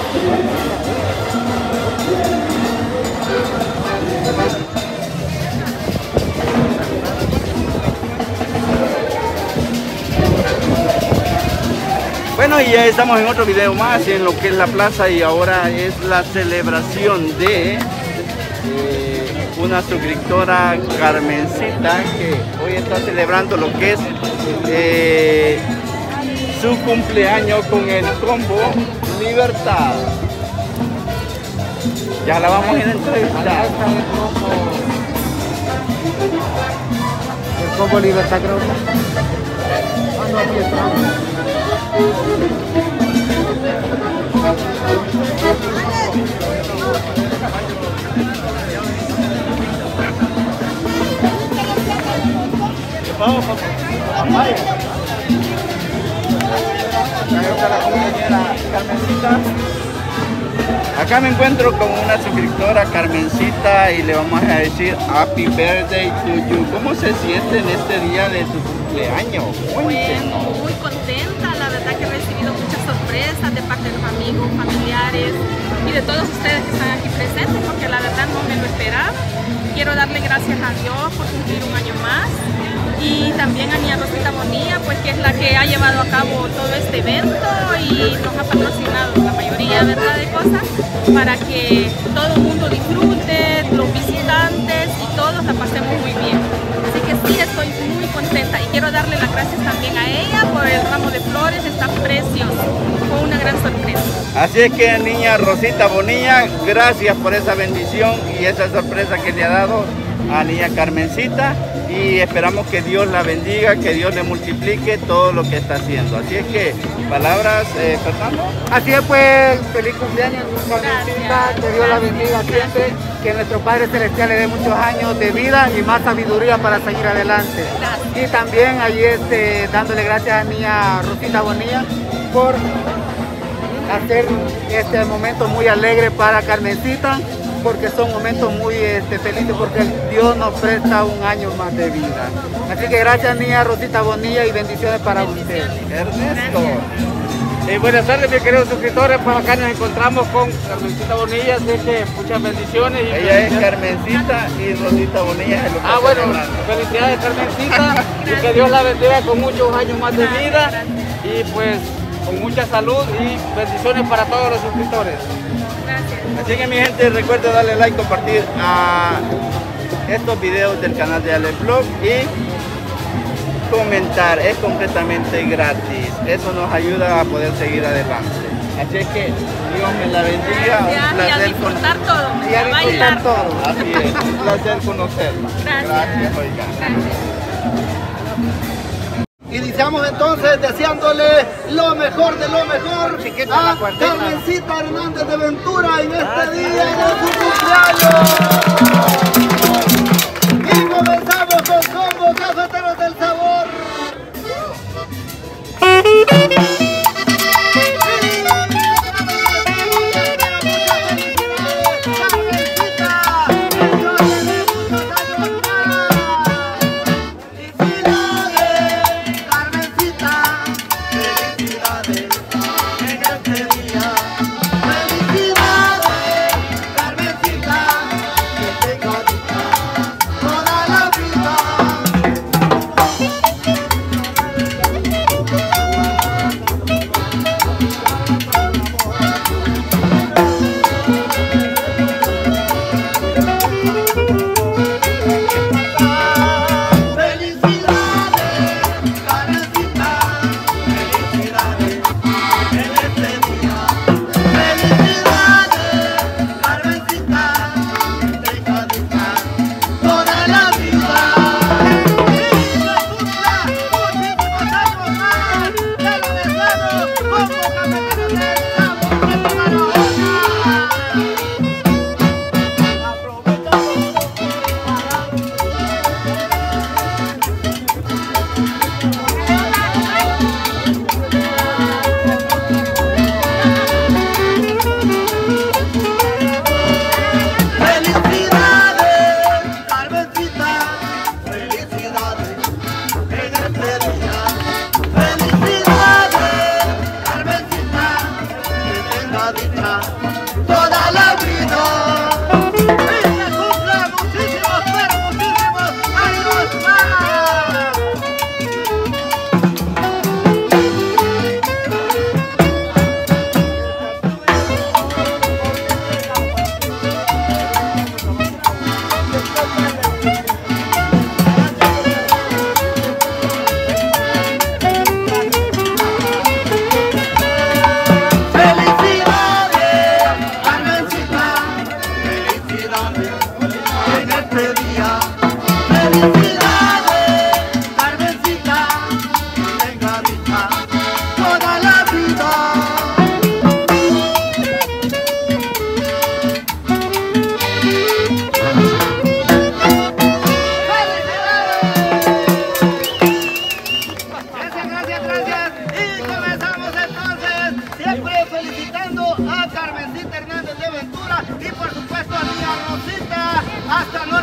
Bueno, y ya estamos en otro video más en lo que es la plaza, y ahora es la celebración de una suscriptora, Carmencita, que hoy está celebrando lo que es su cumpleaños con el combo Libertad. Ya la vamos a ir a entrevistar. El combo Libertad, creo que. No, aquí estamos. Acá me encuentro con una suscriptora, Carmencita, y le vamos a decir Happy Birthday to you. ¿Cómo se siente en este día de su cumpleaños? Bueno, muy contenta, la verdad que he recibido muchas sorpresas de parte de los amigos, familiares y de todos ustedes que están aquí presentes, porque la verdad no me lo esperaba. Quiero darle gracias a Dios por cumplir un año más, y también a Niña Rosita Bonilla, pues que es la que ha llevado a cabo todo este evento y nos ha patrocinado la mayoría, ¿verdad?, de cosas para que todo el mundo disfrute, los visitantes y todos la pasemos muy bien. Así que sí, estoy muy contenta y quiero darle las gracias también a ella por el ramo de flores, está precioso, fue una gran sorpresa. Así es que, Niña Rosita Bonilla, gracias por esa bendición y esa sorpresa que le ha dado a Niña Carmencita, y esperamos que Dios la bendiga, que Dios le multiplique todo lo que está haciendo. Así es que, palabras, Fernando. Así es, pues, feliz cumpleaños, Carmencita, que Dios la bendiga siempre, que nuestro Padre Celestial le dé muchos años de vida y más sabiduría para seguir adelante. Gracias. Y también ahí dándole gracias a Niña Rosita Bonilla por hacer este momento muy alegre para Carmencita, porque son momentos muy felices, porque Dios nos presta un año más de vida. Así que gracias, Niña Rosita Bonilla, y bendiciones para usted. Ernesto. Buenas tardes, mis queridos suscriptores. Por acá nos encontramos con Carmencita Bonilla, así que muchas bendiciones. Ella es Carmencita y Rosita Bonilla es lo que bueno, está celebrando. felicidades, Carmencita, y que Dios la bendiga con muchos años más de vida, y pues con mucha salud y bendiciones para todos los suscriptores. Gracias. Así que, mi gente, recuerden darle like, compartir a estos videos del canal de Ale Vlog y comentar, es completamente gratis. Eso nos ayuda a poder seguir adelante. Así es que Dios me la bendiga. Gracias, Un placer y a disfrutar todo, Y a disfrutar todo. Así es, un placer conocerla. Gracias. Oiga. Iniciamos entonces deseándole lo mejor de lo mejor a Carmencita Hernández de Ventura en este día de su cumpleaños. Y comenzamos con Combo Cafeteros del Sabor. Carmencita, que tenga tenga dicha toda la vida. Y que cumpla muchísimos, pero muchísimos años más. Felicitando a Carmencita Hernández de Ventura y por supuesto a mi Rosita. Hasta luego.